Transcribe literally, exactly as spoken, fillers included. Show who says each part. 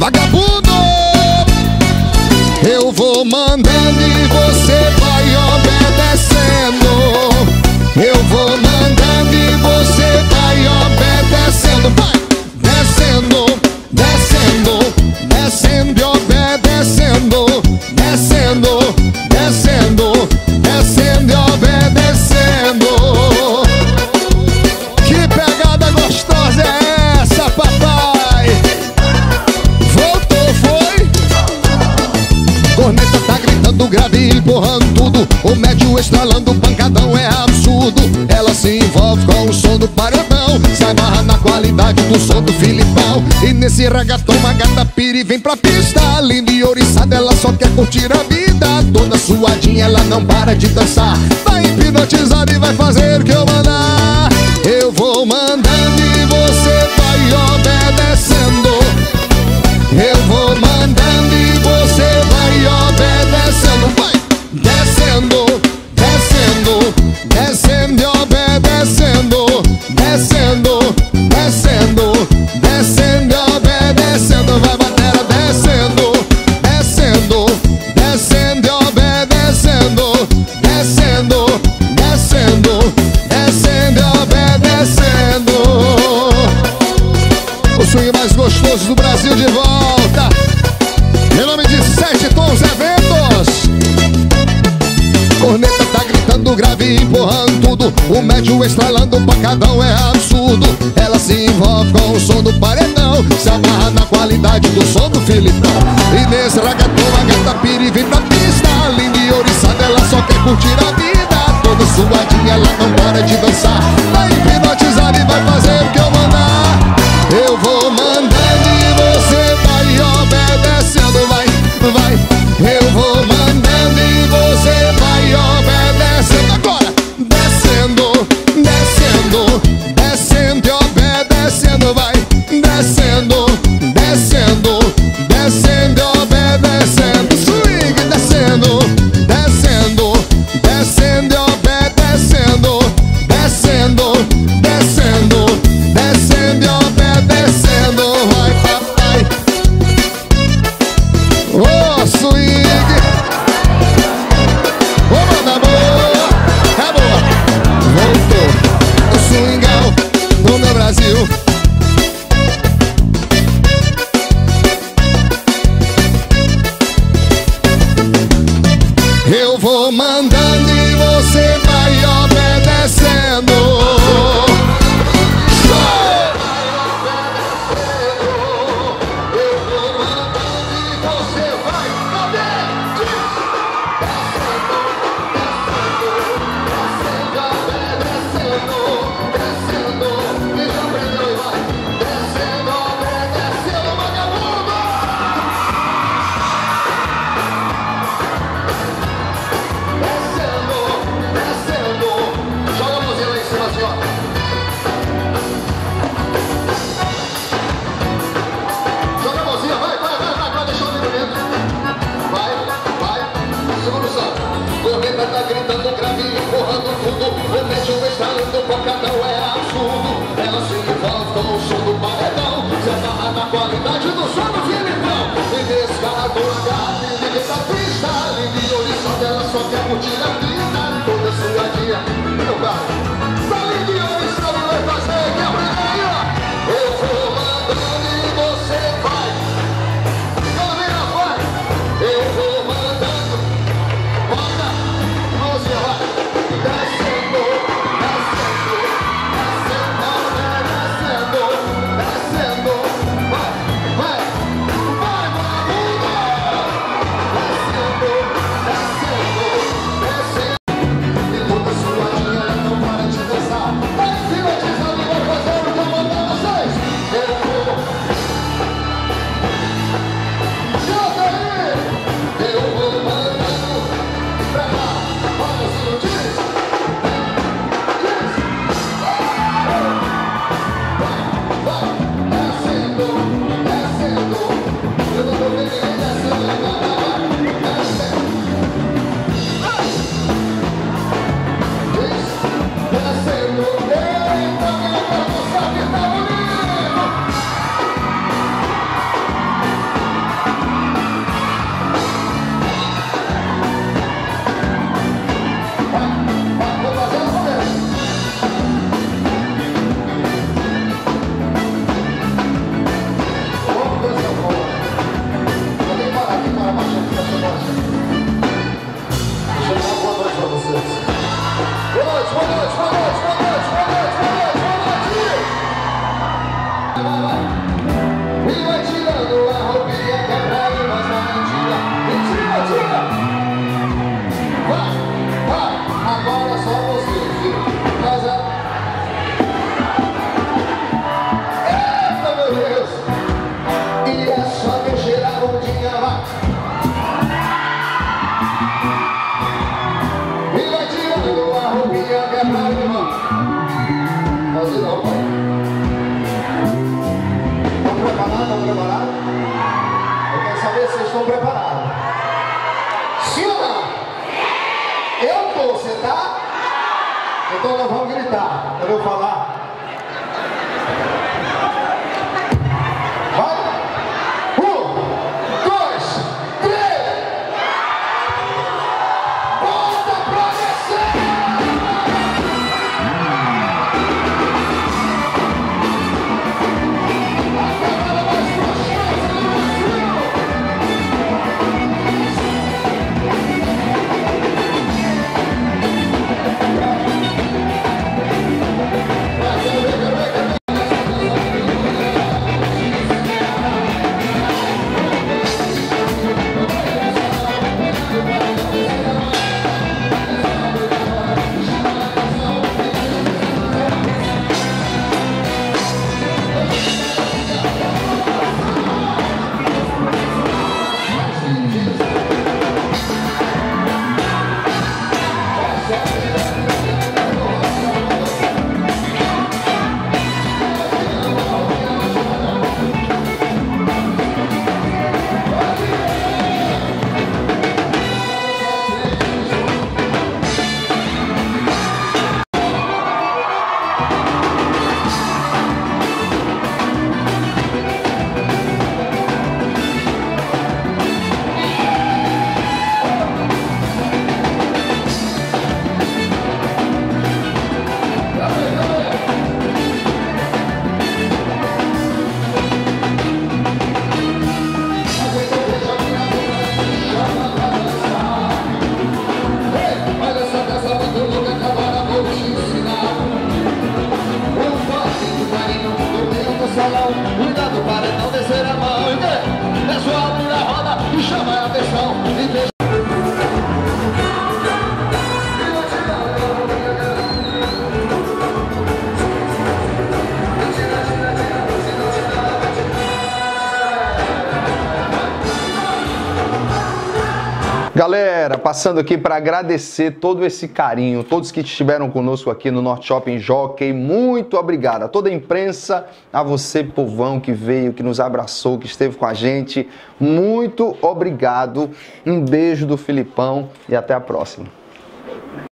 Speaker 1: Vagabundo! Eu vou mandando e você vai obedecendo. Eu vou mandando e você vai obedecendo. Vai! Descendo, descendo, descendo e obedecendo. Descendo, descendo, descendo e obedecendo. Que pegada gostosa é essa, papai? Voltou, foi? Corneta tá gritando grave e empurrando tudo. O médio estralando, pancadão é absurdo. Ela se envolve com o som do paredão, se amarra na qualidade do som do Filipão. E nesse ragatão a gata pira e vem pra pista. Linda e ouriçada, ela só quer curtir a vida. Toda suadinha, ela não para de dançar. Vai hipnotizada e vai fazer o que eu mandar. Eu vou mandando e você vai obedecendo. Eu vou mandando e você vai obedecendo. Vai! Descendo, descendo, descendo e obedecendo. Descendo, descendo, descendo e obedecendo. Vai, batera, descendo, descendo, descendo e obedecendo. Descendo, descendo, descendo e obedecendo. O swing mais gostoso do Brasil de volta. Em nome de Sete Tons Eventos. Corneta tá gritando grave e empurrando tudo. O médio estralando, o pancadão é absurdo. Ela se envolve com o som do paredão, se amarra na qualidade do som do Filipão. E nesse ragatão a gata pira e vem pra pista. Linda e ouriçada, ela só quer curtir a vida. Toda suadinha, ela não para de dançar. Vai hipnotizar e vai fazer o que eu mandar. Eu vou mandando e você vai obedecendo. Vai, vai. Eu vou mandando e você vai obedecendo. Agora, descendo, descendo, descendo e obedecendo. Vai, descendo, descendo, descendo e obedecendo. Swing, descendo, descendo, descendo e obedecendo. Descendo, descendo, descendo e obedecendo. Vai, papai. Ô, swing. Ô, manda boa. É boa. Voltou o swingão do meu Brasil. dela, vai. E vai tirando a roupinha quebrada, irmão. Fazer não, pai. Estão preparados? Estão preparados? Eu quero saber se vocês estão preparados. Sim ou não? Eu tô, você tá? Então nós vamos gritar. Eu vou falar. Cuidado para não descer a mão. É sua altura, roda e chama a atenção. E deixa...
Speaker 2: Galera, passando aqui para agradecer todo esse carinho, todos que estiveram conosco aqui no Norte Shopping Jockey, muito obrigado. A toda a imprensa, a você, povão, que veio, que nos abraçou, que esteve com a gente, muito obrigado. Um beijo do Filipão e até a próxima.